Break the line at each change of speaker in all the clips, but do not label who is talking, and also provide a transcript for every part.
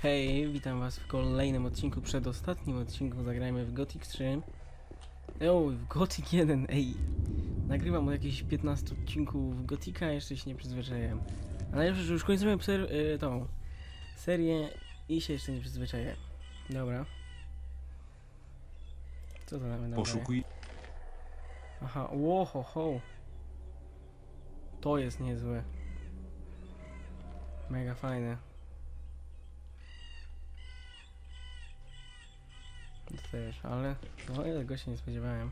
Hej, witam was w kolejnym odcinku, przedostatnim odcinku. Zagrajmy w Gothic 3. W Gothic 1, nagrywam od jakichś 15 odcinków Gothica, jeszcze się nie przyzwyczaiłem. A najlepsze, że już kończymy tą serię i się jeszcze nie przyzwyczaiłem. Dobra. Co to nawet
Poszukuj.
Aha, łohoho. To jest niezłe. Mega fajne. To też, ale no ja tego się nie spodziewałem.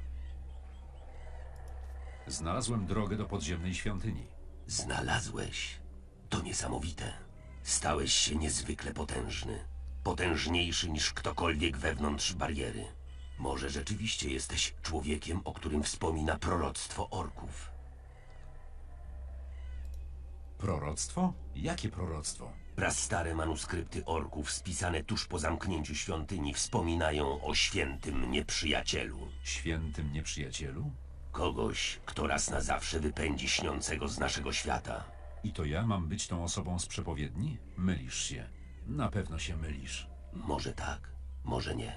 Znalazłem drogę do podziemnej świątyni.
Znalazłeś? To niesamowite. Stałeś się niezwykle potężny. Potężniejszy niż ktokolwiek wewnątrz bariery. Może rzeczywiście jesteś człowiekiem, o którym wspomina proroctwo orków.
Proroctwo? Jakie proroctwo?
Prastare manuskrypty orków spisane tuż po zamknięciu świątyni wspominają o świętym nieprzyjacielu.
Świętym nieprzyjacielu?
Kogoś, kto raz na zawsze wypędzi śniącego z naszego świata.
I to ja mam być tą osobą z przepowiedni? Mylisz się. Na pewno się mylisz.
Może tak, może nie.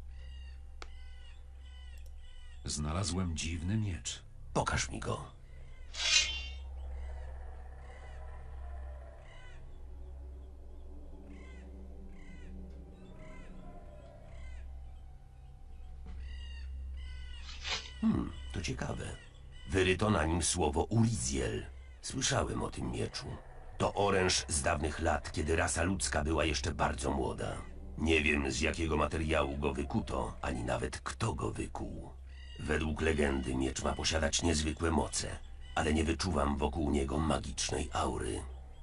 Znalazłem dziwny miecz.
Pokaż mi go. To ciekawe. Wyryto na nim słowo Uriziel. Słyszałem o tym mieczu. To oręż z dawnych lat, kiedy rasa ludzka była jeszcze bardzo młoda. Nie wiem, z jakiego materiału go wykuto, ani nawet kto go wykuł. Według legendy miecz ma posiadać niezwykłe moce, ale nie wyczuwam wokół niego magicznej aury.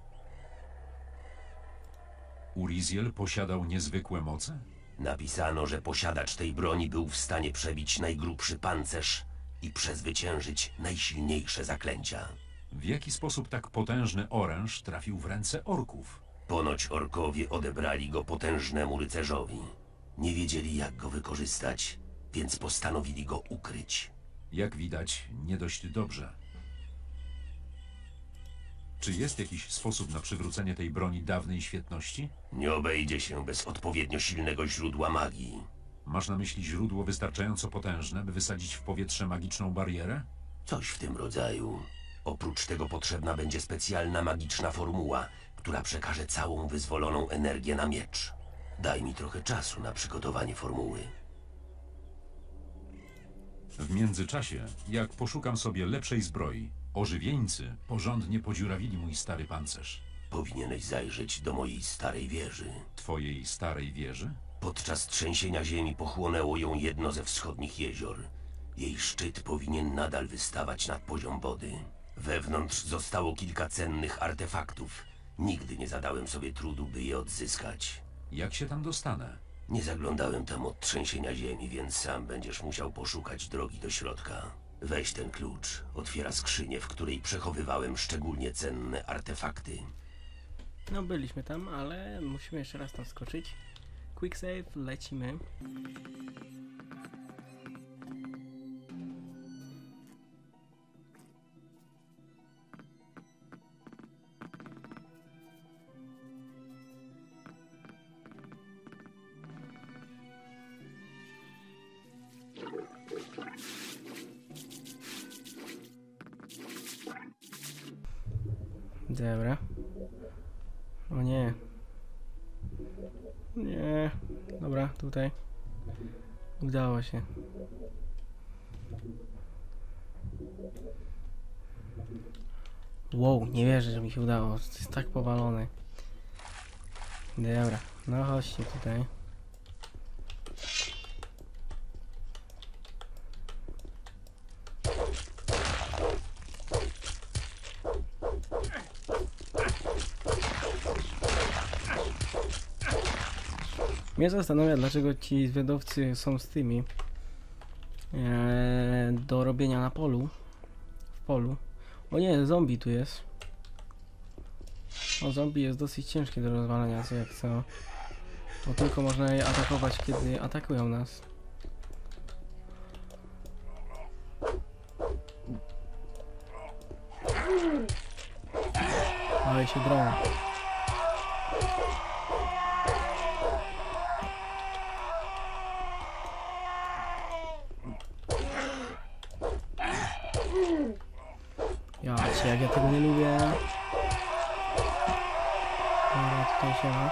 Uriziel posiadał niezwykłe moce?
Napisano, że posiadacz tej broni był w stanie przebić najgrubszy pancerz i przezwyciężyć najsilniejsze zaklęcia.
W jaki sposób tak potężny oręż trafił w ręce orków?
Ponoć orkowie odebrali go potężnemu rycerzowi. Nie wiedzieli, jak go wykorzystać, więc postanowili go ukryć.
Jak widać, nie dość dobrze. Czy jest jakiś sposób na przywrócenie tej broni dawnej świetności?
Nie obejdzie się bez odpowiednio silnego źródła magii.
Masz na myśli źródło wystarczająco potężne, by wysadzić w powietrze magiczną barierę?
Coś w tym rodzaju. Oprócz tego potrzebna będzie specjalna magiczna formuła, która przekaże całą wyzwoloną energię na miecz. Daj mi trochę czasu na przygotowanie formuły.
W międzyczasie, jak poszukam sobie lepszej zbroi, ożywieńcy porządnie podziurawili mój stary pancerz.
Powinieneś zajrzeć do mojej starej wieży.
Twojej starej wieży?
Podczas trzęsienia ziemi pochłonęło ją jedno ze wschodnich jezior. Jej szczyt powinien nadal wystawać nad poziom wody. Wewnątrz zostało kilka cennych artefaktów. Nigdy nie zadałem sobie trudu, by je odzyskać.
Jak się tam dostanę?
Nie zaglądałem tam od trzęsienia ziemi, więc sam będziesz musiał poszukać drogi do środka. Weź ten klucz. Otwiera skrzynię, w której przechowywałem szczególnie cenne artefakty.
No byliśmy tam, ale musimy jeszcze raz tam skoczyć. Quick save, lecimy. Dobra. O nie. Nie. Dobra, tutaj. Udało się. Wow, nie wierzę, że mi się udało. To jest tak powalone. Dobra, no chodźcie tutaj. Mnie zastanawia, dlaczego ci zwiadowcy są z tymi do robienia na polu. W polu. O nie, zombie tu jest. O, zombie jest dosyć ciężkie do rozwalania, co jak co. Bo tylko można je atakować, kiedy atakują nas. Ale się drą. Ja cię, jak ja tego nie lubię. Dobra, tutaj się ma.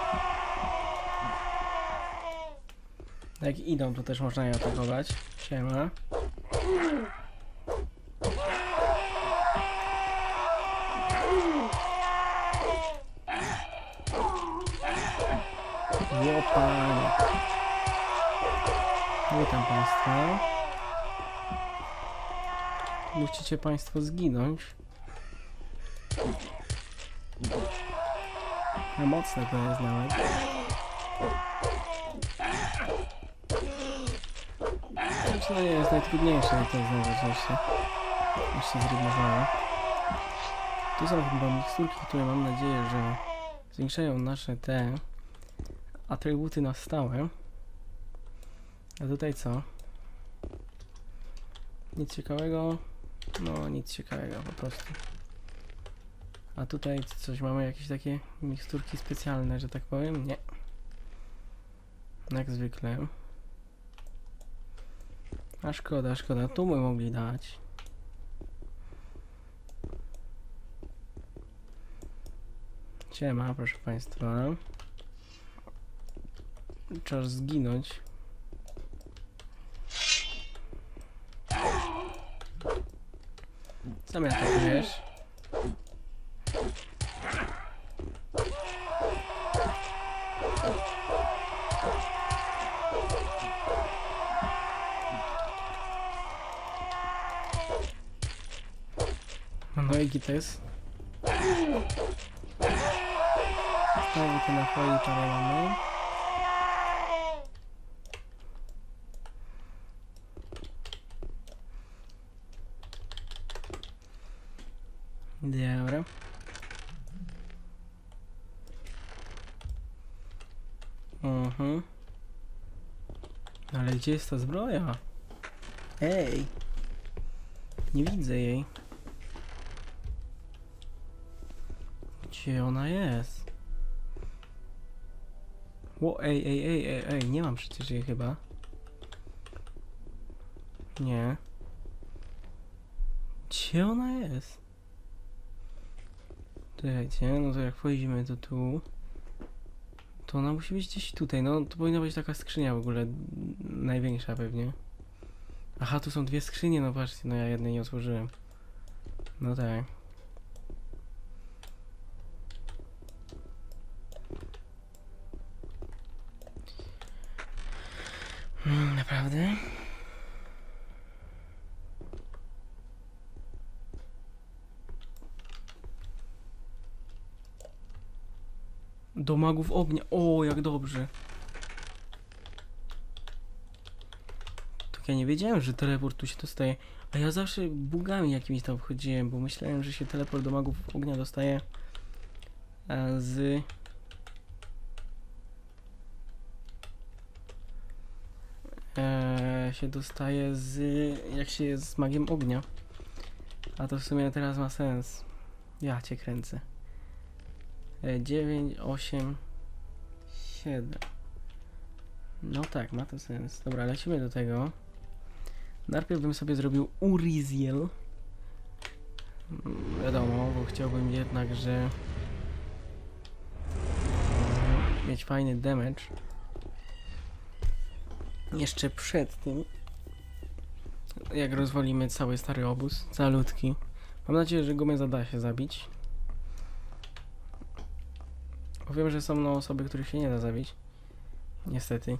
Jak idą, to też można je atakować. Siema. Łopanie. Witam Państwa. Musicie Państwo zginąć. No mocne to jest nawet. To nie jest najtrudniejsze, to jest najważniejsze. Jeszcze zrównoważone. Tu są chyba miksturki, które mam nadzieję, że zwiększają nasze te atrybuty na stałe. A tutaj co? Nic ciekawego? No, nic ciekawego po prostu. A tutaj coś mamy, jakieś takie miksturki specjalne, że tak powiem? Nie. Jak zwykle. A szkoda, szkoda. Tu by mogli dać. Siema, proszę Państwa. Czas zginąć. Co mnie atakujesz? No i gites. Znowu te napoi parę mamy. Dobra. Ale gdzie jest ta zbroja? Ej! Nie widzę jej. Gdzie ona jest? O, ej, nie mam przecież jej chyba. Nie. Gdzie ona jest? Czekajcie, no to jak wchodzimy to tu, to ona musi być gdzieś tutaj, no to powinna być taka skrzynia w ogóle, największa pewnie. Aha, tu są dwie skrzynie, no patrzcie, no ja jednej nie otworzyłem. No tak. Naprawdę? Do magów ognia. O, jak dobrze. Tak ja nie wiedziałem, że teleport tu się dostaje. A ja zawsze bugami jakimiś tam wchodziłem, bo myślałem, że się teleport do magów ognia dostaje z... się dostaje z... jak się jest z magiem ognia. A to w sumie teraz ma sens. Ja cię kręcę. 9, 8, 7. No tak, ma to sens. Dobra, lecimy do tego. Najpierw bym sobie zrobił Uriziel. Wiadomo, bo chciałbym jednak, że mieć fajny damage. Jeszcze przed tym, jak rozwalimy cały stary obóz, calutki. Mam nadzieję, że Gomeza da się zabić. Wiem, że są osoby, których się nie da zabić. Niestety.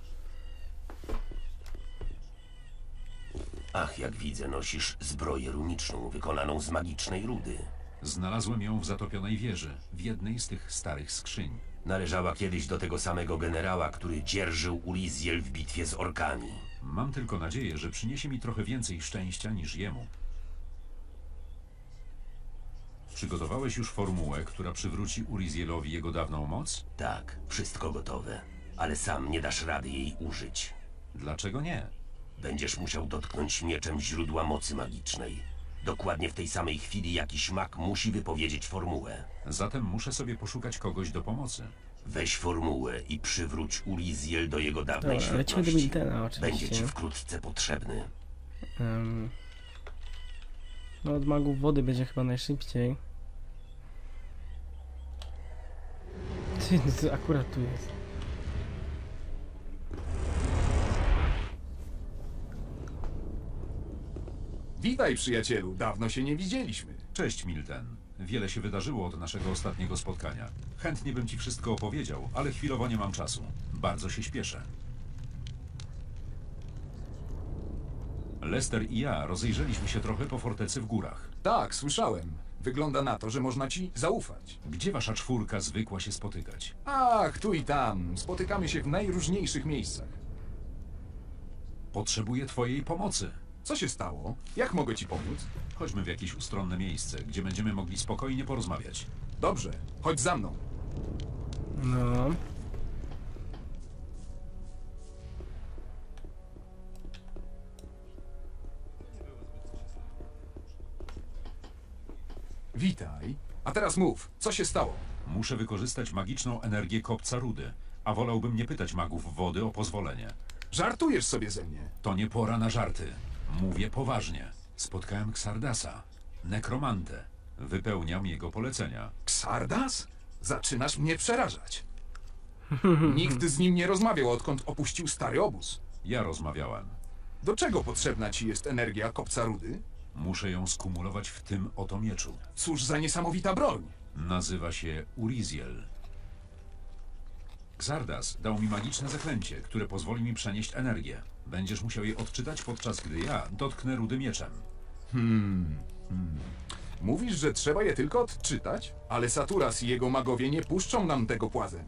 Ach, jak widzę, nosisz zbroję runiczną, wykonaną z magicznej rudy.
Znalazłem ją w zatopionej wieży, w jednej z tych starych skrzyń.
Należała kiedyś do tego samego generała, który dzierżył Uriziel w bitwie z orkami.
Mam tylko nadzieję, że przyniesie mi trochę więcej szczęścia niż jemu. Przygotowałeś już formułę, która przywróci Urizielowi jego dawną moc?
Tak, wszystko gotowe, ale sam nie dasz rady jej użyć.
Dlaczego nie?
Będziesz musiał dotknąć mieczem źródła mocy magicznej. Dokładnie w tej samej chwili jakiś mag musi wypowiedzieć formułę.
Zatem muszę sobie poszukać kogoś do pomocy.
Weź formułę i przywróć Uriziel do jego dawnej
Dobra, lecimy do
świetności.
Miltena oczywiście.
Będzie ci wkrótce potrzebny.
No od magów wody będzie chyba najszybciej. Ty, no to akurat tu jest.
Witaj, przyjacielu, dawno się nie widzieliśmy.
Cześć, Milten. Wiele się wydarzyło od naszego ostatniego spotkania. Chętnie bym ci wszystko opowiedział, ale chwilowo nie mam czasu. Bardzo się śpieszę. Lester i ja rozejrzeliśmy się trochę po fortecy w górach.
Tak, słyszałem. Wygląda na to, że można ci zaufać.
Gdzie wasza czwórka zwykła się spotykać?
Ach, tu i tam. Spotykamy się w najróżniejszych miejscach.
Potrzebuję twojej pomocy.
Co się stało? Jak mogę ci pomóc?
Chodźmy w jakieś ustronne miejsce, gdzie będziemy mogli spokojnie porozmawiać.
Dobrze, chodź za mną.
No.
Witaj. A teraz mów, co się stało?
Muszę wykorzystać magiczną energię kopca rudy, a wolałbym nie pytać magów wody o pozwolenie.
Żartujesz sobie ze mnie.
To nie pora na żarty. Mówię poważnie. Spotkałem Xardasa, nekromantę. Wypełniam jego polecenia.
Xardas? Zaczynasz mnie przerażać. Nikt z nim nie rozmawiał, odkąd opuścił stary obóz.
Ja rozmawiałem.
Do czego potrzebna ci jest energia kopca rudy?
Muszę ją skumulować w tym oto mieczu.
Cóż za niesamowita broń.
Nazywa się Uriziel. Xardas dał mi magiczne zaklęcie, które pozwoli mi przenieść energię. Będziesz musiał je odczytać, podczas gdy ja dotknę rudy mieczem.
Mówisz, że trzeba je tylko odczytać? Ale Saturas i jego magowie nie puszczą nam tego płazem.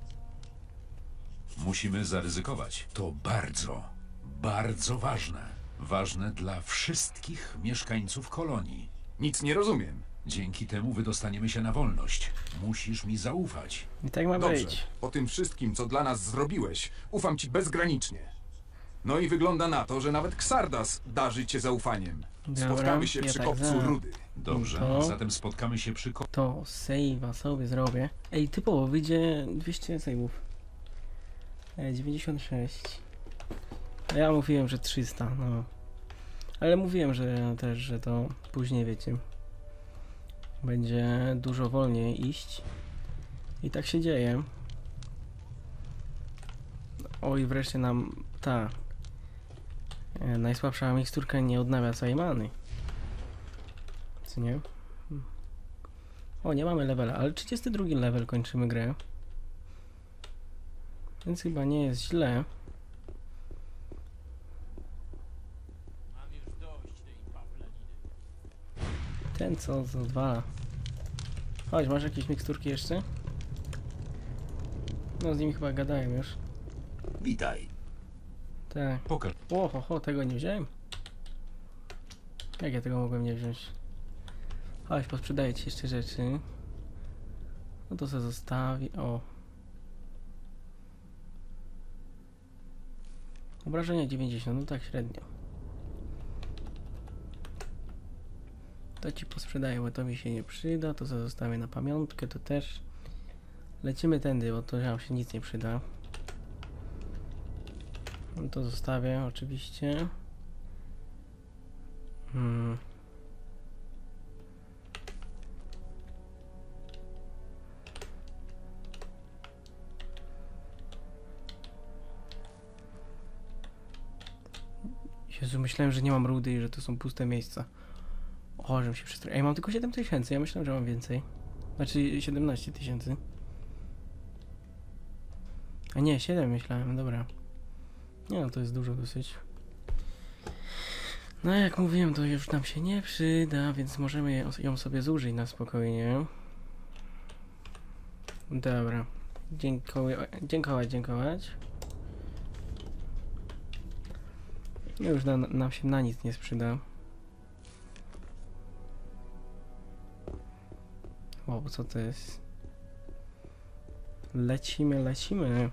Musimy zaryzykować. To bardzo, bardzo ważne. Ważne dla wszystkich mieszkańców kolonii.
Nic nie rozumiem.
Dzięki temu wydostaniemy się na wolność. Musisz mi zaufać.
I tak ma
Dobrze,
być.
po tym wszystkim, co dla nas zrobiłeś, ufam ci bezgranicznie. No i wygląda na to, że nawet Xardas darzy cię zaufaniem.
Dobra,
Spotkamy się
ja
przy
tak
kopcu
za.
rudy.
Dobrze,
To-
zatem spotkamy się przy
To save'a sobie zrobię. Ej, typowo wyjdzie 200 save'ów. 96. A ja mówiłem, że 300, no. Ale mówiłem, że też, że to później, wiecie, będzie dużo wolniej iść. I tak się dzieje. Oj, wreszcie nam ta najsłabsza miksturka nie odnawia całej many. Co nie? O, nie mamy levela, ale 32 level kończymy grę. Więc chyba nie jest źle. Ten co odwala. Chodź, masz jakieś miksturki jeszcze? No z nimi chyba gadają już.
Witaj.
Tak.
Pokaż.
Ho, tego nie wziąłem. Jak ja tego mogłem nie wziąć? Chodź, posprzedaję ci jeszcze rzeczy. No to sobie zostawi. O. Obrażenia 90, no tak średnio. To ci posprzedaję, bo to mi się nie przyda. To sobie zostawię na pamiątkę, to też. Lecimy tędy, bo to nam się nic nie przyda. No to zostawię oczywiście. Jezu, myślałem, że nie mam rudy i że to są puste miejsca. O, żebym się przestraszył. Ej, mam tylko 7000, ja myślałem, że mam więcej. Znaczy 17 000. A nie, 7 myślałem, dobra. Nie no, to jest dużo dosyć. No jak mówiłem, to już nam się nie przyda, więc możemy ją sobie zużyć na spokojnie. Dobra. Dziękować. No już nam się na nic nie sprzyda. Wow, co to jest? Lecimy.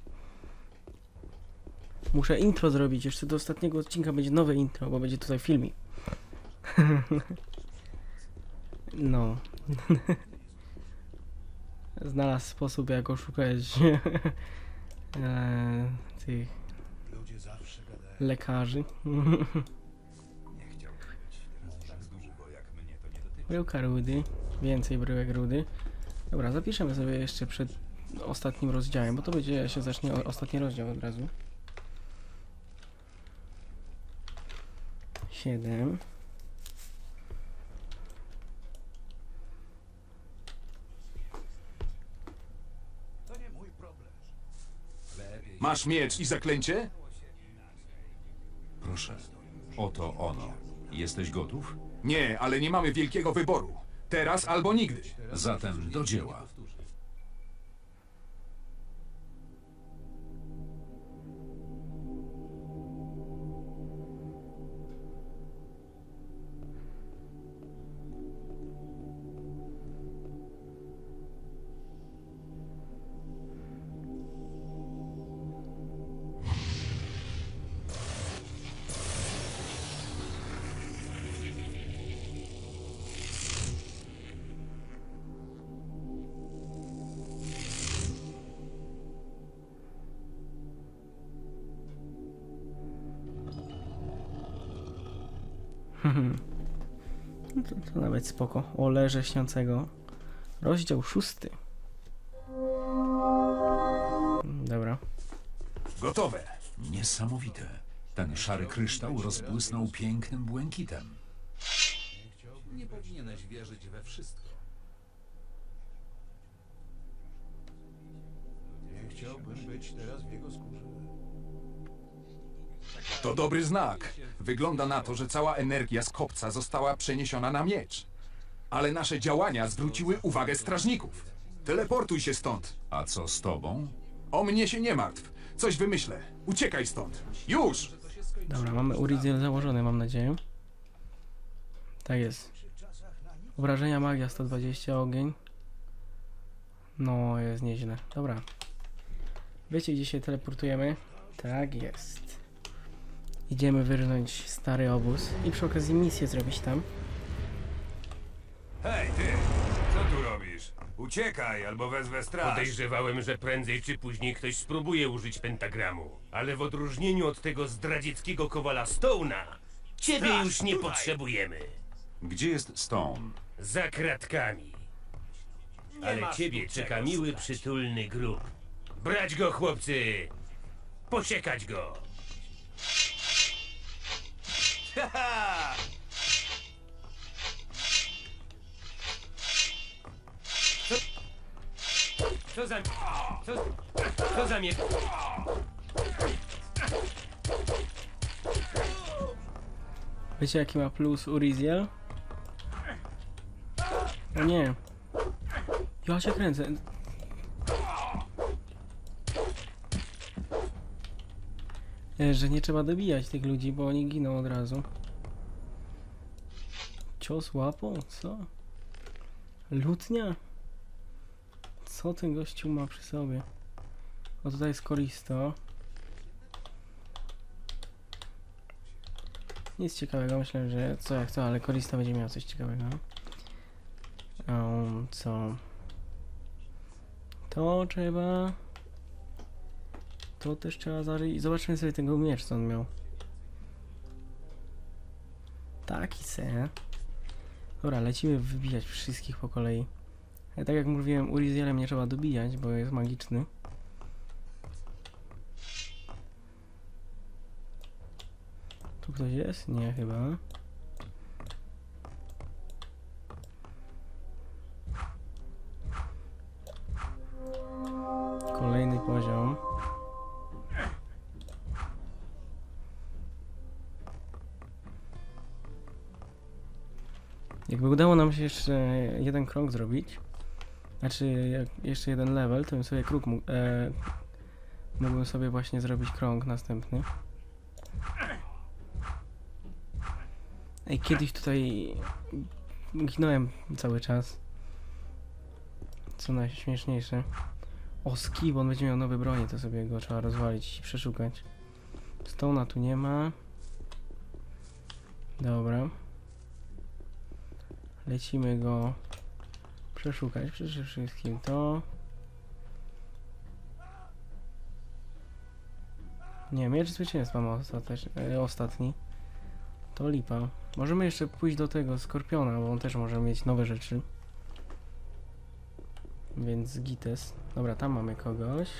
Muszę intro zrobić, jeszcze do ostatniego odcinka będzie nowe intro, bo będzie tutaj filmik. No. Znalazł sposób, jak oszukać tych lekarzy. Bryłka rudy. Więcej bryłek rudy. Dobra, zapiszemy sobie jeszcze przed ostatnim rozdziałem, bo to będzie się zacznie ostatni rozdział od razu. 7.
Masz miecz i zaklęcie?
Proszę, oto ono. Jesteś gotów?
Nie, ale nie mamy wielkiego wyboru. Teraz albo nigdy.
Zatem do dzieła.
No to nawet spoko. Oleże śniącego. Rozdział 6. Dobra.
Gotowe.
Niesamowite. Ten szary kryształ rozbłysnął pięknym błękitem.
Nie powinieneś wierzyć we wszystko. Nie chciałbym być teraz w jego skórze.
To dobry znak. Wygląda na to, że cała energia z kopca została przeniesiona na miecz. Ale nasze działania zwróciły uwagę strażników. Teleportuj się stąd.
A co z tobą?
O mnie się nie martw. Coś wymyślę. Uciekaj stąd. Już!
Dobra, mamy Uriziel założony, mam nadzieję. Tak jest. Obrażenia magia 120, ogień. No, jest nieźle. Dobra. Wiecie, gdzie się teleportujemy? Tak jest. Idziemy wyrżnąć stary obóz i przy okazji misję zrobić tam.
Hej, ty! Co tu robisz? Uciekaj, albo wezwę straż.
Podejrzewałem, że prędzej czy później ktoś spróbuje użyć pentagramu. Ale w odróżnieniu od tego zdradzieckiego kowala Stone'a, ciebie już nie potrzebujemy.
Gdzie jest Stone?
Za kratkami. Ale ciebie czeka miły, przytulny grób. Brać go, chłopcy! Posiekać go! Co za... Co za mnie...
Wiecie, jaki ma plus Uriziel? O nie. Ja się kręcę. Że nie trzeba dobijać tych ludzi, bo oni giną od razu. Cios łapą? Co? Lutnia? Co ten gościu ma przy sobie? O, tutaj jest Koristo. Nic ciekawego, myślę, że co jak co, ale Korista będzie miał coś ciekawego. Co? To trzeba... To też trzeba zażyć. Zobaczmy sobie tego miecz, co on miał. Taki se. Dobra, lecimy wybijać wszystkich po kolei. Ale tak jak mówiłem, Urizielem nie trzeba dobijać, bo jest magiczny. Tu ktoś jest? Nie, chyba. Kolejny poziom. Jakby udało nam się jeszcze jeden krok zrobić, znaczy jeszcze jeden level, to bym sobie kruk mógłbym sobie właśnie zrobić krąg następny. Ej, kiedyś tutaj ginąłem cały czas. Co najśmieszniejsze. O, Skib, on będzie miał nowe bronie, to sobie go trzeba rozwalić i przeszukać. Stone'a tu nie ma. Dobra. Lecimy go przeszukać. Przede wszystkim to. Nie, miecz zwycięstwa ma ostatni. To lipa. Możemy jeszcze pójść do tego Skorpiona, bo on też może mieć nowe rzeczy. Więc Gites. Dobra, tam mamy kogoś.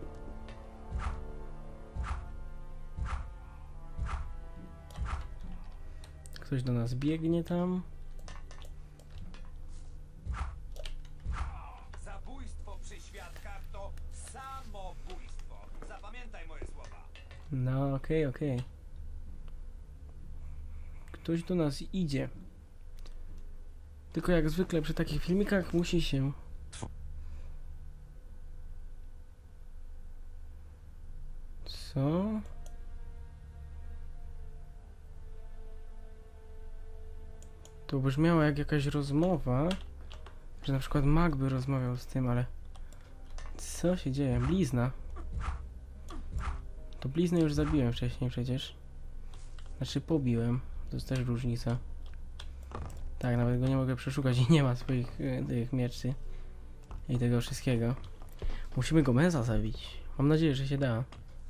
Ktoś do nas biegnie tam.
Zabójstwo przy świadkach to samobójstwo. Zapamiętaj moje słowa.
No, okej. Ktoś do nas idzie. Tylko jak zwykle przy takich filmikach musi się... Co? To brzmiało jak jakaś rozmowa, że na przykład Mag by rozmawiał z tym, ale... Co się dzieje? Blizna. To bliznę już zabiłem wcześniej przecież. Znaczy pobiłem. To jest też różnica. Tak, nawet go nie mogę przeszukać i nie ma swoich tych mieczy. I tego wszystkiego. Musimy Gomeza zabić. Mam nadzieję, że się da.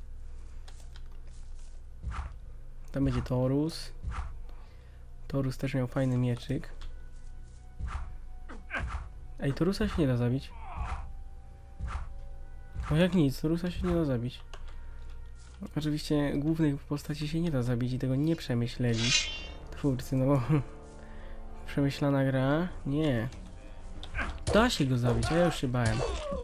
Tam będzie Torus. Torus też miał fajny mieczyk. Ej, Torusa się nie da zabić. No jak nic, Torusa się nie da zabić. Oczywiście głównych postaci się nie da zabić i tego nie przemyśleli twórcy, no bo przemyślana gra? Nie. Da się go zabić, a ja już się bałem.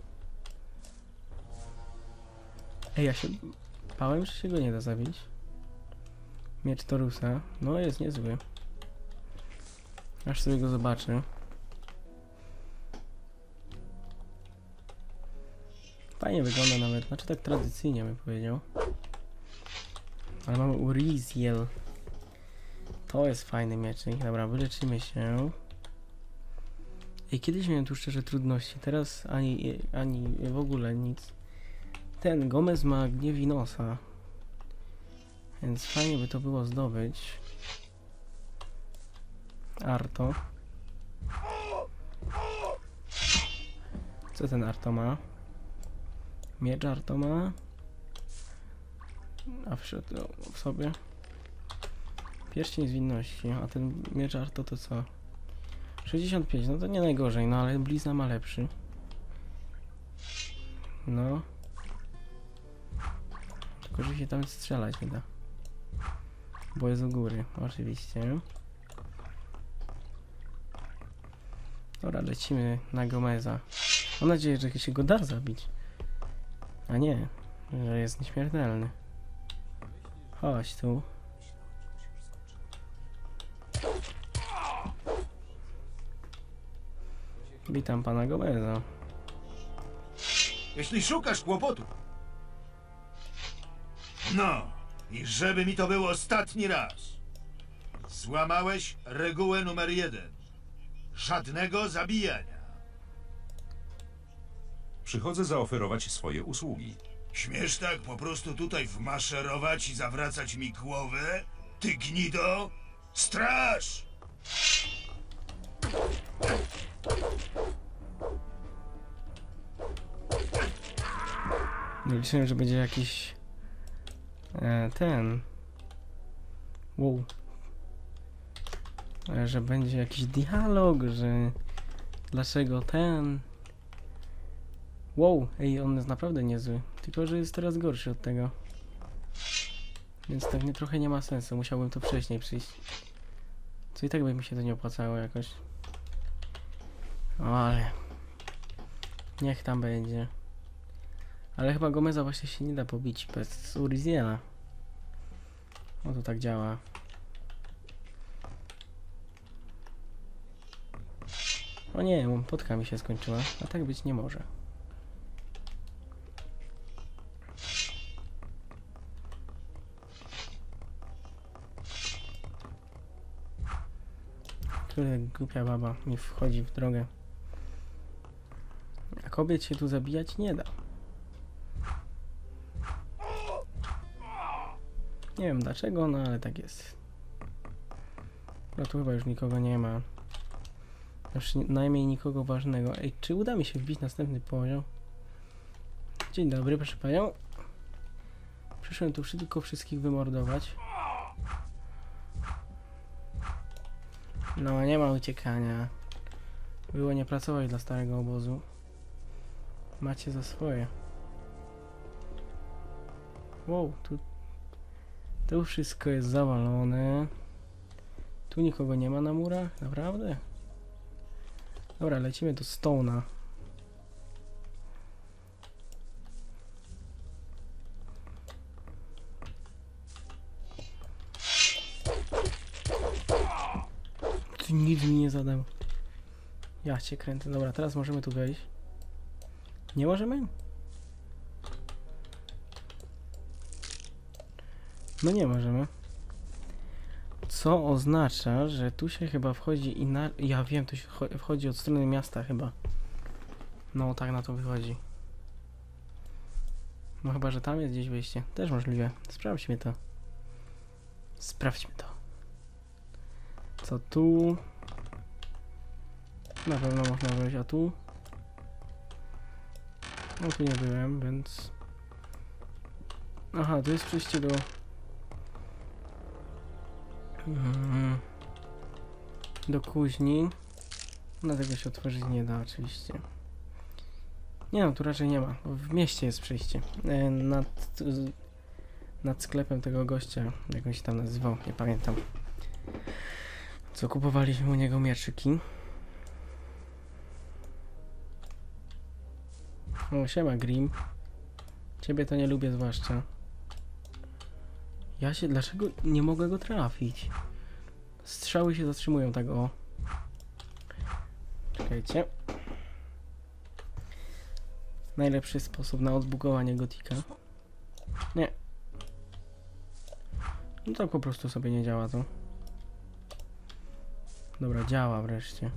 Ej, ja się bałem, że się go nie da zabić. Miecz Torusa, no jest niezły. Aż sobie go zobaczę. Fajnie wygląda nawet, znaczy tak tradycyjnie bym powiedział. Ale mamy Uriziel. To jest fajny miecznik. Dobra, wyleczymy się. I kiedyś miałem tu szczerze trudności, teraz ani w ogóle nic. Ten Gomez ma gniew Inosa. Więc fajnie by to było zdobyć. Arto. Co ten Arto ma? Miecz Arto ma. A w sobie pierścień zwinności, a ten miecz Arto to co? 65, no to nie najgorzej, no ale blizna ma lepszy. No. Tylko, że się tam strzelać nie da. Bo jest u góry, oczywiście. Dobra, lecimy na Gomeza. Mam nadzieję, że się go da zabić. A nie, że jest nieśmiertelny. Chodź tu. Witam pana Gomeza.
Jeśli szukasz kłopotu. No, i żeby mi to był ostatni raz. Złamałeś regułę numer 1. Żadnego zabijania.
Przychodzę zaoferować swoje usługi.
Śmiesz tak po prostu tutaj wmaszerować i zawracać mi głowę? Ty gnido! Straż!
Liczyłem, że będzie jakiś ten. Wow. Że będzie jakiś dialog, że dlaczego ten. Wow, ej, on jest naprawdę niezły. Tylko, że jest teraz gorszy od tego. Więc tak trochę nie ma sensu. Musiałbym to wcześniej przyjść. Co i tak by mi się to nie opłacało jakoś. O, ale niech tam będzie. Ale chyba Gomeza właśnie się nie da pobić bez Uriziela. No to tak działa. O nie, potka mi się skończyła, a tak być nie może. Kurde, głupia baba mi wchodzi w drogę. A kobiet się tu zabijać nie da. Nie wiem dlaczego, no ale tak jest. No tu chyba już nikogo nie ma. Najmniej nikogo ważnego. Ej, czy uda mi się wbić następny poziom? Dzień dobry, proszę panią. Przyszłem tu tylko wszystkich wymordować. No, nie ma uciekania. Było nie pracować dla starego obozu. Macie za swoje. Wow, tu wszystko jest zawalone. Tu nikogo nie ma na murach? Naprawdę? Dobra, lecimy do Stone'a. Ty nic mi nie zadał. Ja cię kręcę. Dobra, teraz możemy tu wejść. Nie możemy? No nie możemy. Co oznacza, że tu się chyba wchodzi ja wiem, tu się wchodzi od strony miasta chyba. No tak na to wychodzi. No chyba, że tam jest gdzieś wyjście. Też możliwe. Sprawdźmy to. Sprawdźmy to. Co tu? Na pewno można wejść, a tu? No tu nie byłem, więc... Aha, to jest przejście do... do kuźni. Dlatego się otworzyć nie da oczywiście. Nie no, tu raczej nie ma. W mieście jest przejście. Nad sklepem tego gościa, jak on się tam nazywał, nie pamiętam. Co kupowaliśmy u niego mieczyki. O, siema Grim. Ciebie to nie lubię zwłaszcza. Dlaczego nie mogę go trafić? Strzały się zatrzymują tak o. Czekajcie. Najlepszy sposób na odbugowanie Gotika. Nie. No to po prostu sobie nie działa to. Dobra, działa wreszcie.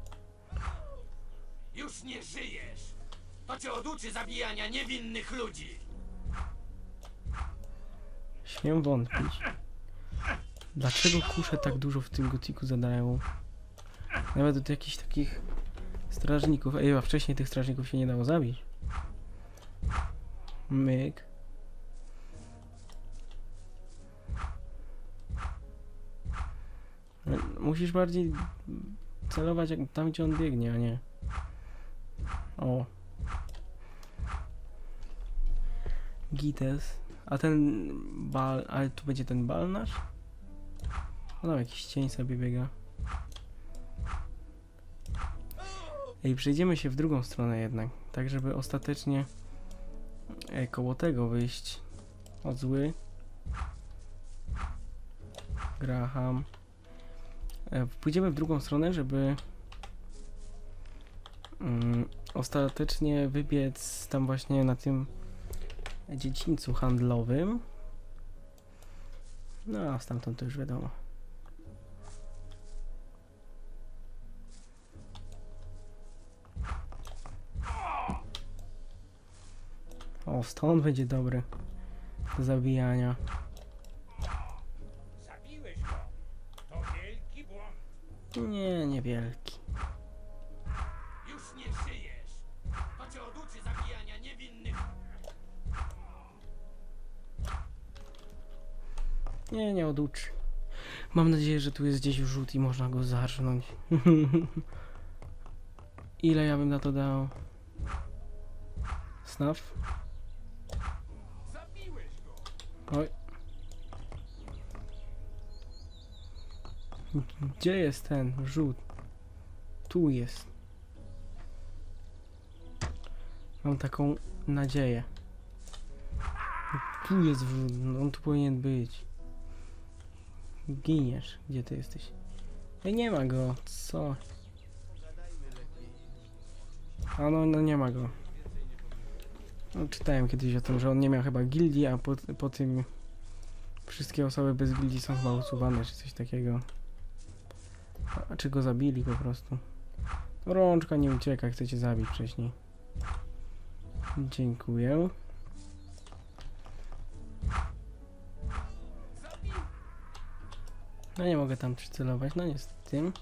Już nie żyjesz! To cię oduczy zabijania niewinnych ludzi!
Śmiem wątpić. Dlaczego kusze tak dużo w tym Gotiku zadają? Nawet do jakichś takich strażników. Ej, a wcześniej tych strażników się nie dało zabić. Myk. Musisz bardziej celować jak tam, gdzie on biegnie, a nie. O. Gites. A ten bal... Ale tu będzie ten bal nasz? No tam jakiś cień sobie biega. Ej, przejdziemy się w drugą stronę jednak. Tak, żeby ostatecznie koło tego wyjść. O zły. Graham. Pójdziemy w drugą stronę, żeby ostatecznie wybiec tam właśnie na tym dziedzińcu handlowym. No a stamtąd to już wiadomo. O, stąd będzie dobry do zabijania.
Zabiłeś go. To wielki błąd.
Nie, niewielki.
Już nie żyjesz! To cię oduczy zabijania niewinnych...
Nie, nie oduczy. Mam nadzieję, że tu jest gdzieś wrzut i można go zarżnąć. Ile ja bym na to dał? Snaf?
Zabiłeś go!
Oj. Gdzie jest ten wrzut? Tu jest. Mam taką nadzieję. Tu jest wrzut, no on tu powinien być. Giniesz. Gdzie ty jesteś? Ej, nie ma go. Co? A no nie ma go. No, czytałem kiedyś o tym, że on nie miał chyba gildii, a po tym wszystkie osoby bez gildii są chyba usuwane, czy coś takiego. A czy go zabili po prostu? Rączka nie ucieka, chcecie zabić wcześniej. Dziękuję. No nie mogę tam przycelować, no niestety.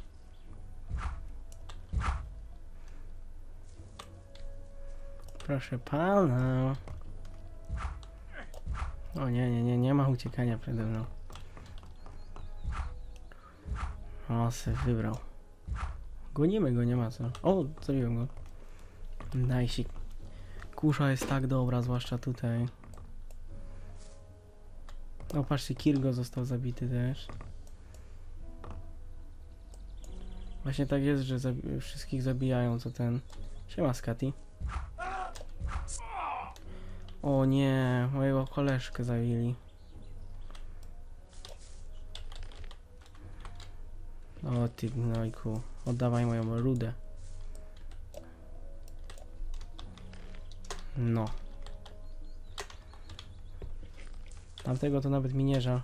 Proszę pana. O nie ma uciekania przede mną. O, se wybrał. Gonimy go, nie ma co. O, zabiłem go. Daj się. Kusza jest tak dobra, zwłaszcza tutaj. O, patrzcie, Kirgo został zabity też. Właśnie tak jest, że wszystkich zabijają, co ten... Siema, Skati. O nie, mojego koleżkę zabili. O ty gnojku, oddawaj moją rudę. No. Tamtego to nawet mi nie żal.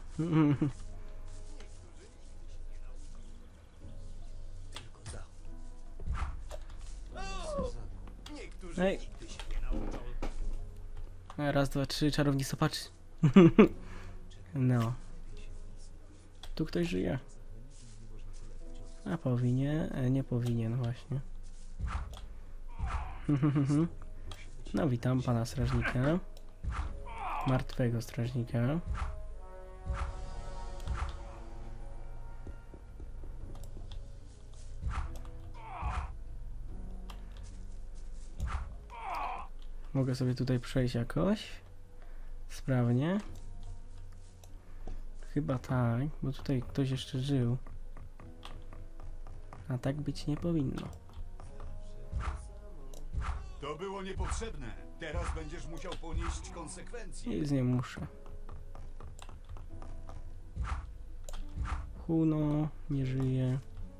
Ej. Raz, dwa, trzy, czarownica, patrz. No. Tu ktoś żyje. A powinien, nie powinien właśnie. No witam pana strażnika. Martwego strażnika. Mogę sobie tutaj przejść jakoś. Sprawnie. Chyba tak, bo tutaj ktoś jeszcze żył. A tak być nie powinno.
To było niepotrzebne. Teraz będziesz musiał ponieść konsekwencje.
Nic nie muszę. Huno nie żyje.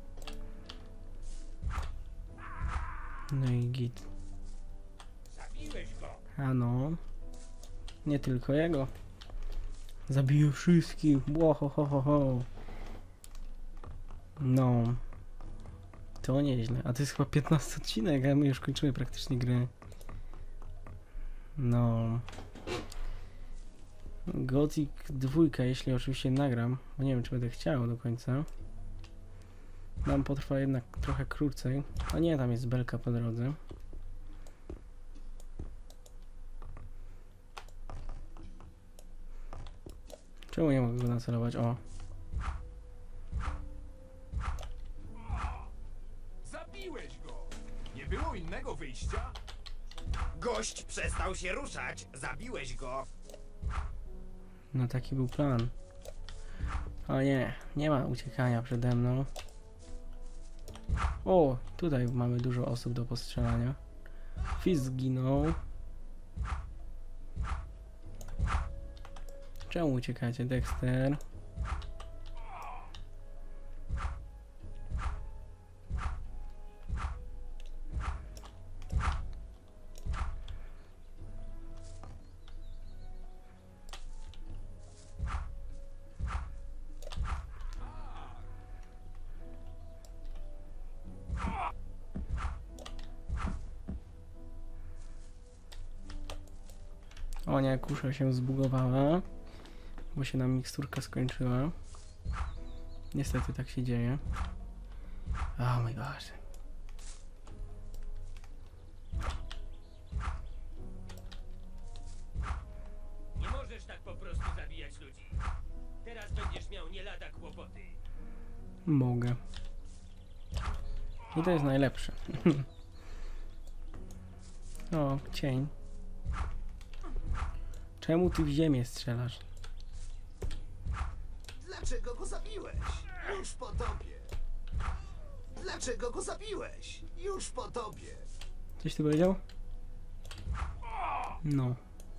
No i git.
Zabiłeś go.
A no. Nie tylko jego. Zabiję wszystkich. Łohohoho. No. To nieźle. A to jest chyba 15 odcinek, a my już kończymy praktycznie grę. No. Gothic 2, jeśli oczywiście nagram. Bo nie wiem, czy będę chciał do końca. Nam potrwa jednak trochę krócej. A nie, tam jest belka po drodze. Czemu nie mogę go nacelować? O.
Zabiłeś go! Nie było innego wyjścia?
Gość przestał się ruszać. Zabiłeś go.
No taki był plan. O nie, nie ma uciekania przede mną. O, tutaj mamy dużo osób do postrzelania. Fizz zginął. Czemu uciekacie, Dexter? O nie, kusza się zbugowała, bo się nam miksturka skończyła. Niestety tak się dzieje. Oh my gosh.
Nie możesz tak po prostu zabijać ludzi. Teraz będziesz miał nie lada kłopoty.
Mogę. I to jest najlepsze. O, cień. Czemu ty w ziemię strzelasz?
Dlaczego go zabiłeś? Już po tobie. Dlaczego go zabiłeś? Już po tobie.
Coś ty powiedział? No.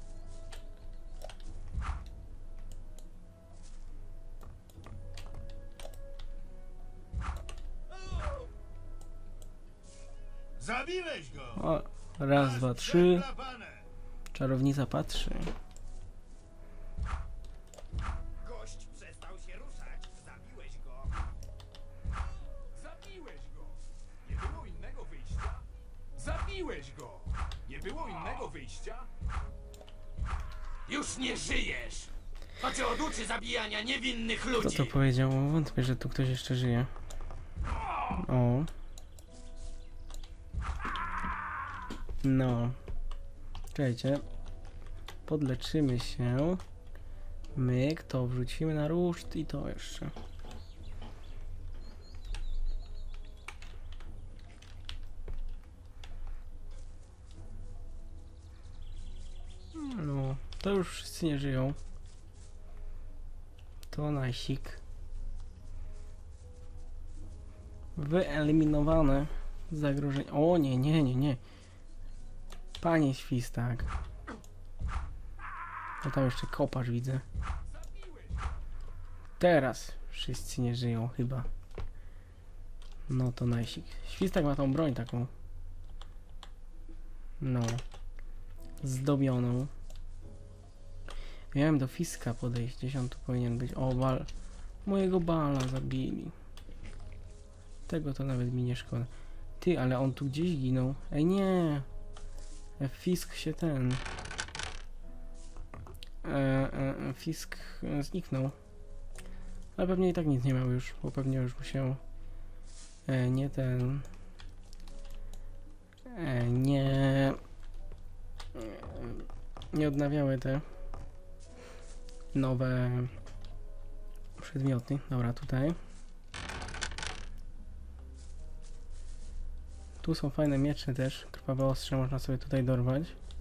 Zabiłeś go!
O, raz, dwa, trzy.
Przeklapane.
Czarownica patrzy.
Gość przestał się ruszać. Zabiłeś go.
Zabiłeś go! Nie było innego wyjścia? Zabiłeś go! Nie było innego wyjścia?
Już nie żyjesz. To cię oduczy zabijania niewinnych
Kto
ludzi.
to powiedział? Wątpię, że tu ktoś jeszcze żyje. O. No. Czekajcie. Podleczymy się. Myk, to wrzucimy na ruszt i to jeszcze. To już wszyscy nie żyją. To najsik. Wyeliminowane zagrożenie. O nie, nie, nie, nie. Panie Świstak. No tam jeszcze kopacz widzę. Teraz wszyscy nie żyją chyba. No to najsik. Świstak ma tą broń taką. No. Zdobioną. Miałem do Fiska podejść. Gdzieś on tu powinien być. O, bal. Mojego bala zabili. Tego to nawet mi nie szkoda. Ty, ale on tu gdzieś ginął. Ej, nie. Fisk się ten... Fisk zniknął. Ale pewnie i tak nic nie miał już, bo pewnie już musiał... nie ten... nie odnawiały te nowe przedmioty. Dobra, tutaj. Tu są fajne miecze też. Krwawe ostrze można sobie tutaj dorwać.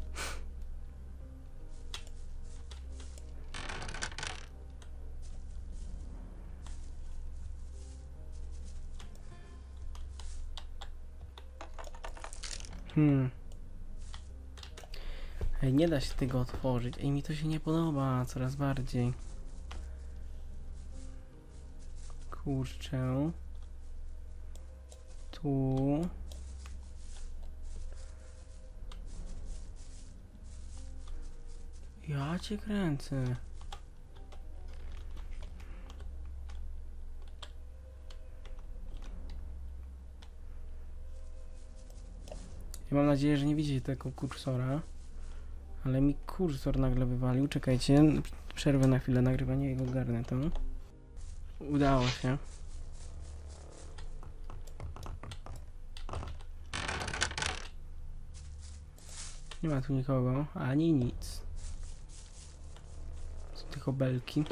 Ej, nie da się tego otworzyć. Ej, mi to się nie podoba coraz bardziej. Kurczę. Tu. Ja cię kręcę. Ja mam nadzieję, że nie widzicie tego kursora. Ale mi kursor nagle wywalił. Czekajcie, przerwę na chwilę nagrywanie jego garnetu. Udało się. Nie ma tu nikogo, ani nic. Są tylko belki.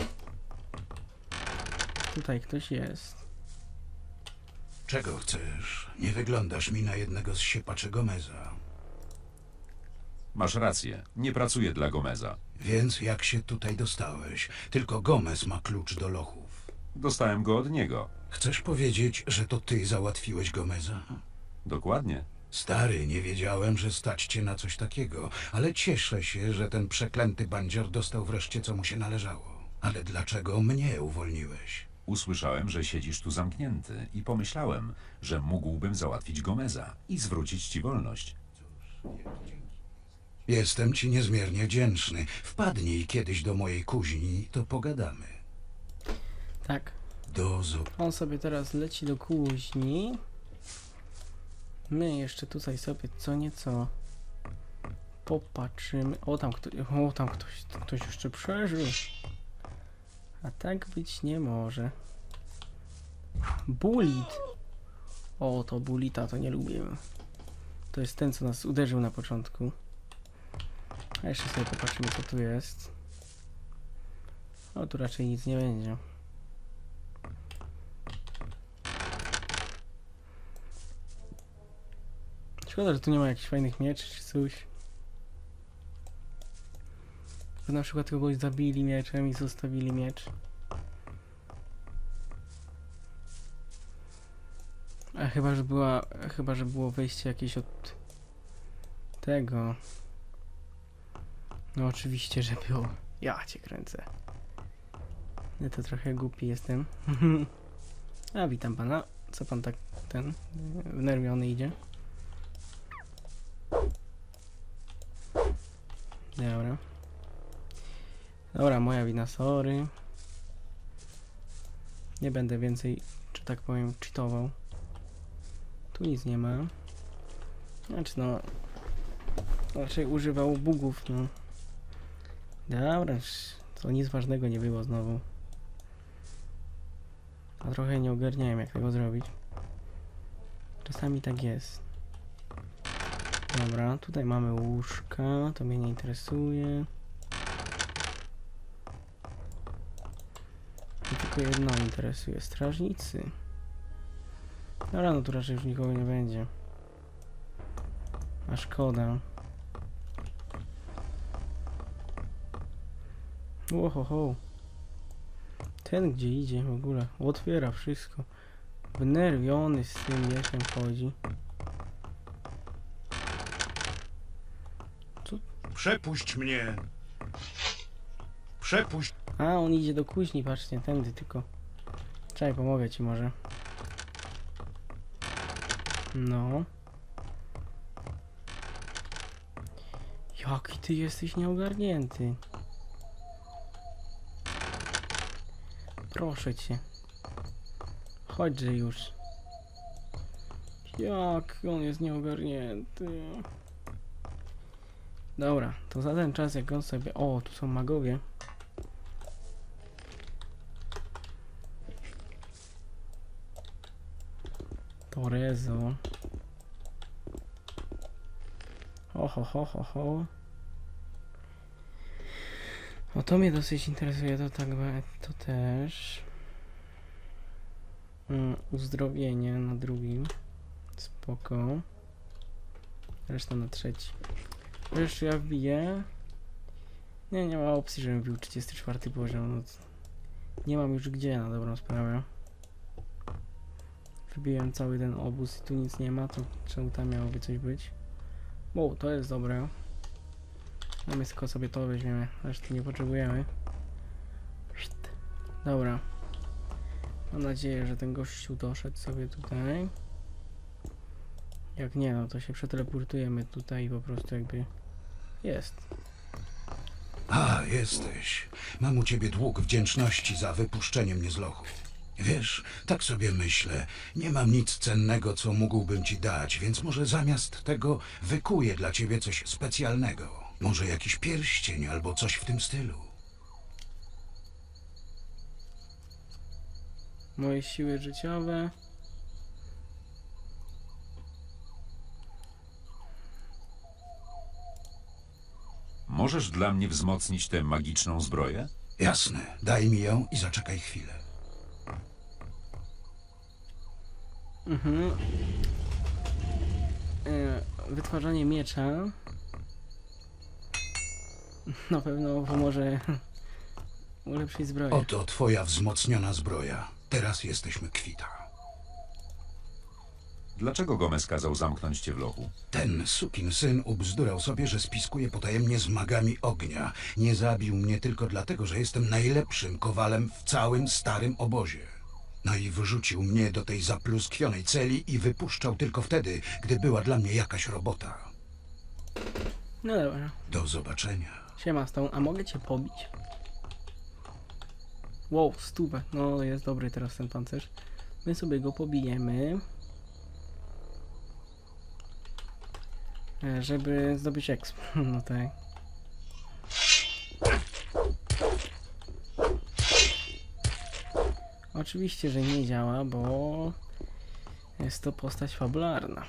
Tutaj ktoś jest.
Czego chcesz? Nie wyglądasz mi na jednego z siepaczy Gomeza.
Masz rację, nie pracuję dla Gomeza.
Więc jak się tutaj dostałeś? Tylko Gomez ma klucz do lochów.
Dostałem go od niego.
Chcesz powiedzieć, że to ty załatwiłeś Gomeza?
Dokładnie.
Stary, nie wiedziałem, że stać cię na coś takiego, ale cieszę się, że ten przeklęty bandzior dostał wreszcie, co mu się należało. Ale dlaczego mnie uwolniłeś?
Usłyszałem, że siedzisz tu zamknięty i pomyślałem, że mógłbym załatwić Gomeza i zwrócić ci wolność.
Jestem ci niezmiernie wdzięczny. Wpadnij kiedyś do mojej kuźni, to pogadamy.
Tak.
Dozo.
On sobie teraz leci do kuźni. My jeszcze tutaj sobie co nieco popatrzymy. O, tam ktoś jeszcze przeżył. A tak być nie może. Bullet. O, to Bullita to nie lubię. To jest ten, co nas uderzył na początku. A jeszcze sobie popatrzymy, co tu jest. O, tu raczej nic nie będzie. Szkoda, że tu nie ma jakichś fajnych mieczy czy coś. Że na przykład kogoś zabili mieczem i zostawili miecz. A chyba, że było wejście jakieś od tego. No oczywiście, że było. Ja cię kręcę. Ja to trochę głupi jestem. A witam pana. Co pan tak wnerwiony idzie? Dobra. Dobra, moja wina, sorry. Nie będę więcej, że tak powiem, cheatował. Tu nic nie ma. Znaczy no... raczej używał bugów, no. Dobra, to nic ważnego nie było znowu. A trochę nie ogarniałem, jak tego zrobić. Czasami tak jest. Dobra, tutaj mamy łóżka, to mnie nie interesuje. I tylko jedno interesuje, strażnicy. Dobra, no tu raczej już nikogo nie będzie. A szkoda. Ohoho. Ten gdzie idzie w ogóle? Otwiera wszystko. Wnerwiony z tym mieczem chodzi.
Przepuść mnie. Przepuść.
A, on idzie do kuźni, patrzcie, tędy tylko. Czekaj, pomogę ci może. No. Jaki ty jesteś nieogarnięty. Proszę cię. Chodźże już. Jak on jest nieogarnięty. Dobra, to za ten czas jak on sobie... O, tu są magowie. Torezo. Ho. O, to mnie dosyć interesuje, to tak, to też. Uzdrowienie na drugim. Spoko. Reszta na trzeci. Jeszcze ja wbiję. Nie ma opcji, żebym wbił 34 poziom. No, nie mam już gdzie na dobrą sprawę. Wybiłem cały ten obóz i tu nic nie ma, to czemu tam miałoby coś być? Wow, to jest dobre. No my tylko sobie to weźmiemy, reszty nie potrzebujemy. Dobra. Mam nadzieję, że ten gościu doszedł sobie tutaj. Jak nie, no to się przeteleportujemy tutaj i po prostu jakby jest.
A, jesteś. Mam u ciebie dług wdzięczności za wypuszczenie mnie z lochu. Wiesz, tak sobie myślę, nie mam nic cennego, co mógłbym ci dać, więc może zamiast tego wykuję dla ciebie coś specjalnego. Może jakiś pierścień albo coś w tym stylu.
Moje siły życiowe.
Możesz dla mnie wzmocnić tę magiczną zbroję?
Jasne, daj mi ją i zaczekaj chwilę.
Wytwarzanie miecza na pewno pomoże ulepszyć zbroję.
Oto twoja wzmocniona zbroja. Teraz jesteśmy kwita.
Dlaczego Gomez kazał zamknąć cię w lochu?
Ten sukinsyn ubzdurał sobie, że spiskuje potajemnie z magami ognia. Nie zabił mnie tylko dlatego, że jestem najlepszym kowalem w całym starym obozie. No i wyrzucił mnie do tej zapluskwionej celi i wypuszczał tylko wtedy, gdy była dla mnie jakaś robota.
No dobra.
Do zobaczenia.
Siema Stone, a mogę cię pobić? Wow, 100. No jest dobry teraz ten pancerz. My sobie go pobijemy. Żeby zdobyć exp. No tak. Oczywiście, że nie działa, bo jest to postać fabularna.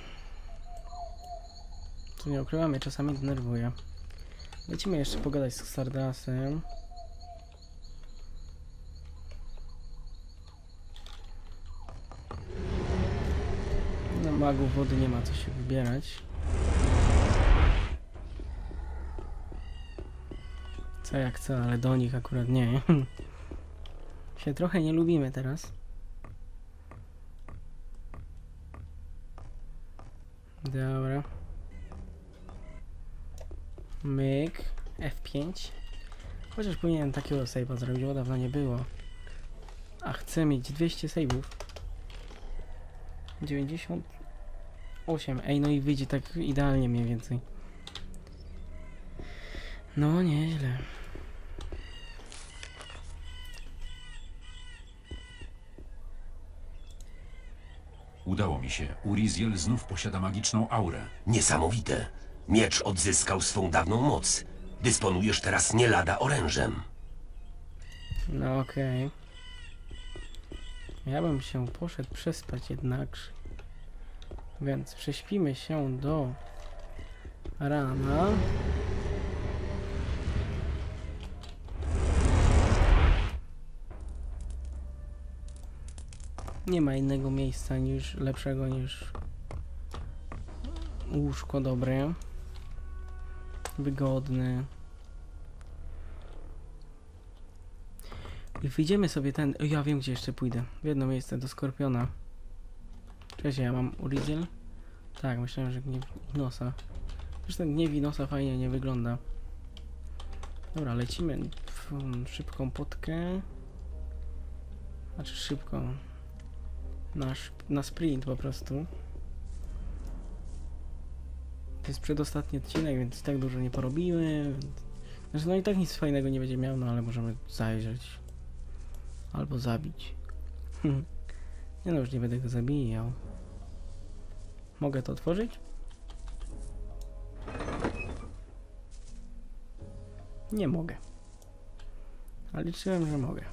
Co nie ukrywam, mnie czasami denerwuje. Lecimy jeszcze pogadać z Xardasem. No, magów wody nie ma co się wybierać. Co jak co, ale do nich akurat nie. Się trochę nie lubimy teraz. Dobra. Myk. F5. Chociaż powinienem takiego save'a zrobić, bo dawno nie było. A chcę mieć 200 save'ów. 98. Ej, no i wyjdzie tak idealnie mniej więcej. No, nieźle.
Udało mi się. Uriziel znów posiada magiczną aurę.
Niesamowite. Miecz odzyskał swą dawną moc. Dysponujesz teraz nie lada orężem.
No okej. Ja bym się poszedł przespać jednakże. Więc prześpimy się do rana. Nie ma innego miejsca niż lepszego niż łóżko dobre, wygodne. I wyjdziemy sobie ten... O, ja wiem, gdzie jeszcze pójdę. W jedno miejsce, do Skorpiona. Cześć, ja mam Uriziel? Tak, myślałem, że gniew Inosa. Zresztą gniew Inosa fajnie nie wygląda. Dobra, lecimy w szybką potkę. Znaczy szybką. Na sprint po prostu. To jest przedostatni odcinek, więc i tak dużo nie porobimy. Znaczy no i tak nic fajnego nie będzie miał, no ale możemy zajrzeć. Albo zabić. Nie no, już nie będę go zabijał. Mogę to otworzyć? Nie mogę. A liczyłem, że mogę.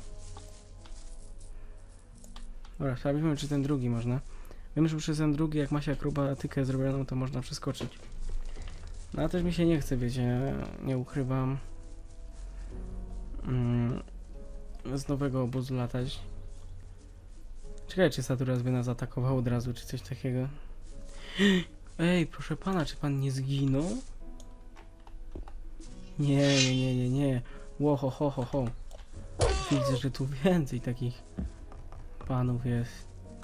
Dobra, sprawdźmy, czy ten drugi można. Wiem, że przez ten drugi, jak ma się akrobatykę zrobioną, to można przeskoczyć. No a też mi się nie chce, wiecie, nie ukrywam. Z nowego obozu latać. Czekaj, czy Saturas by nas atakował od razu, czy coś takiego. Ej, proszę pana, czy pan nie zginął? Nie. Ło, ho. Widzę, że tu więcej takich panów jest.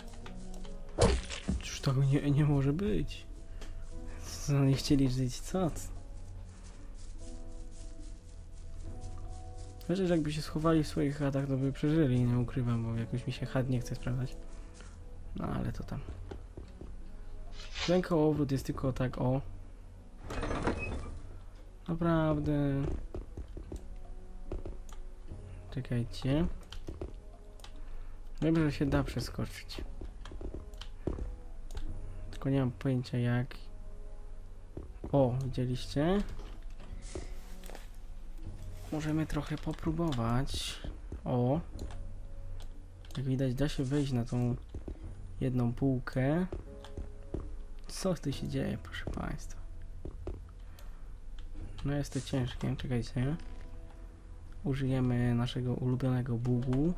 Cóż tego nie może być? Co, nie chcieli żyć? Co? Myślę, że jakby się schowali w swoich chatach, to by przeżyli, nie ukrywam, bo jakoś mi się chat nie chce sprawdzać. No ale to tam. Rękoobrót jest tylko tak, o. Naprawdę. Czekajcie. Wiem, że się da przeskoczyć. Tylko nie mam pojęcia jak. O, widzieliście? Możemy trochę popróbować. O. Jak widać, da się wejść na tą jedną półkę. Co tu się dzieje, proszę państwa? No jest to ciężkie, czekajcie. Użyjemy naszego ulubionego bugu.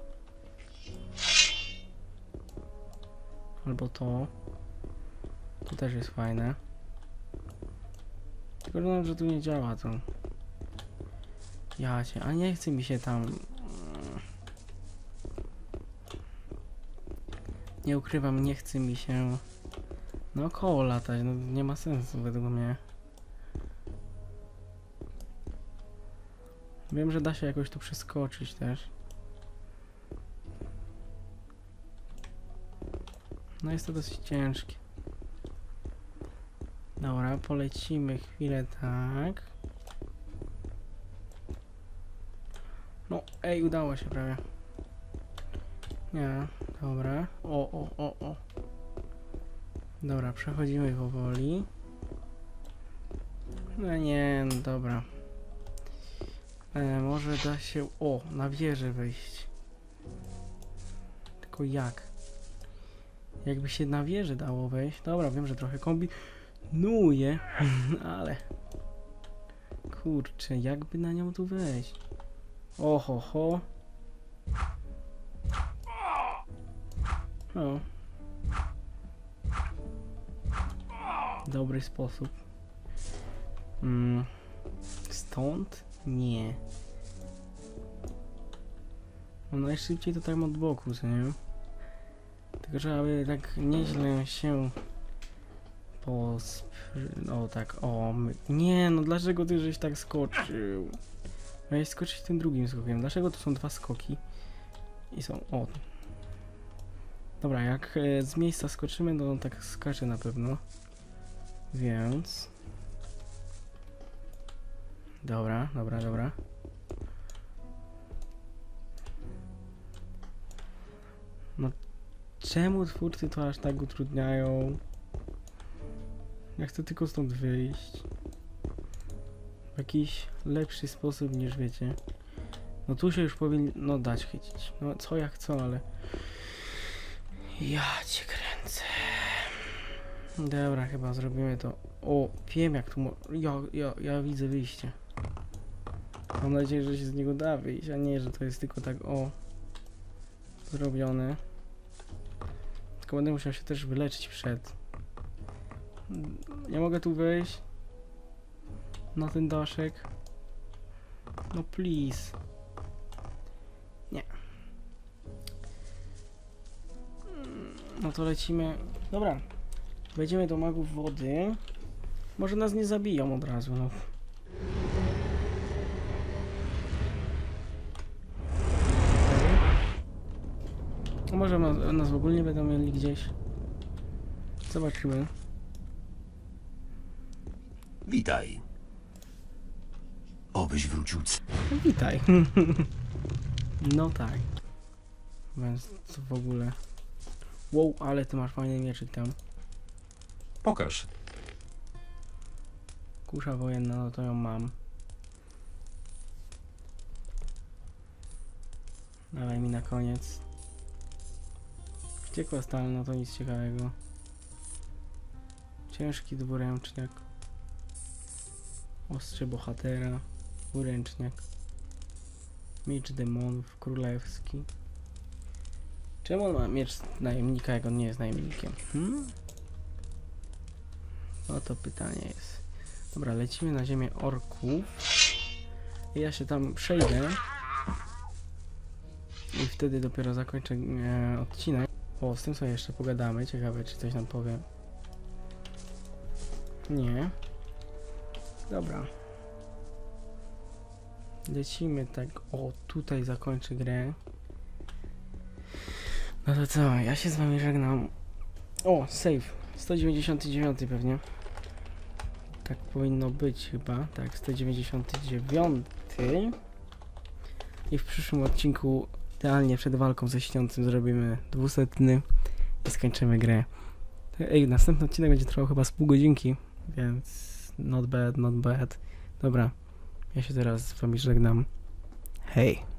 Albo to. To też jest fajne. Tylko że tu nie działa to. Ja cię, a nie chce mi się tam... Nie ukrywam, nie chce mi się naokoło latać, no nie ma sensu według mnie. Wiem, że da się jakoś tu przeskoczyć też. No jest to dosyć ciężkie. Dobra, polecimy chwilę tak. No, ej, udało się prawie. Nie, dobra. O. Dobra, przechodzimy powoli. No nie, no dobra. Może da się... O, na wieżę wejść. Tylko jak? Jakby się na wieżę dało wejść. Dobra, wiem, że trochę kombinuję, ale... Kurczę, jakby na nią tu wejść? Oho, ho. O. Dobry sposób. Stąd? Nie. No najszybciej to tam od boku, co nie? Tylko trzeba by tak nieźle się o tak, o nie, no dlaczego ty żeś tak skoczył? Miałeś skoczyć tym drugim skokiem. Dlaczego to są dwa skoki? I są, o. Dobra, jak z miejsca skoczymy, to on tak skacze na pewno. Więc... Dobra. No czemu twórcy to aż tak utrudniają? Ja chcę tylko stąd wyjść. W jakiś lepszy sposób niż wiecie. No tu się już powinno dać chycić. No co jak co, ale... Ja cię kręcę. Dobra, chyba zrobimy to. O, wiem jak tu ja widzę wyjście. Mam nadzieję, że się z niego da wyjść, a nie, że to jest tylko tak zrobione. Tylko będę musiał się też wyleczyć przed. Nie mogę tu wejść. Na ten daszek. No please. Nie. No to lecimy. Dobra. Wejdziemy do magów wody. Może nas nie zabiją od razu, no. A może nas w ogóle nie będą mieli gdzieś. Zobaczymy.
Witaj. Obyś wrócił
No, witaj. No tak. Więc co w ogóle. Wow, ale ty masz fajny mieczyk tam.
Pokaż.
Kusza wojenna, no to ją mam. Dawaj mi na koniec. Wściekła stal, no to nic ciekawego. Ciężki dwuręczniak. Ostrze bohatera. Dwuręczniak. Miecz demonów, królewski. Czemu on ma miecz najemnika, jak on nie jest najemnikiem? No to pytanie jest. Dobra, lecimy na ziemię orków. I ja się tam przejdę. I wtedy dopiero zakończę odcinek. O, z tym sobie jeszcze pogadamy. Ciekawe, czy coś nam powie. Nie. Dobra. Lecimy tak. O, tutaj zakończę grę. No to co? Ja się z wami żegnam. O, save. 199 pewnie. Tak powinno być chyba. Tak, 199. I w przyszłym odcinku idealnie przed walką ze Śniącym zrobimy 200 i skończymy grę. Ej, następny odcinek będzie trwał chyba z pół godzinki, więc not bad, not bad. Dobra, ja się teraz z wami żegnam. Hej!